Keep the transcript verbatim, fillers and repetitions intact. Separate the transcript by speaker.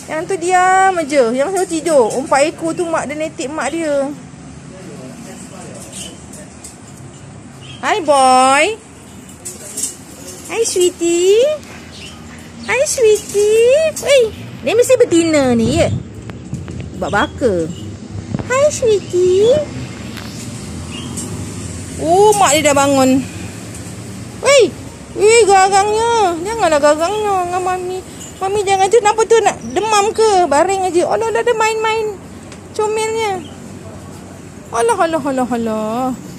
Speaker 1: Yang tu diam aja. Yang selalu tidur. Empat ekor tu mak dia netik mak dia. Hai boy. Hai sweetie. Hai sweetie. Weh, ni mesti betina ni ya. Buat baka. Hai sweetie. Oh, mak dia dah bangun. Weh, weh garangnya. Janganlah garangnya dengan mami. Mami jangan tu, kenapa tu nak demam ke? Baring aja. Allah dah ada main-main comelnya. Allah Allah Allah Allah.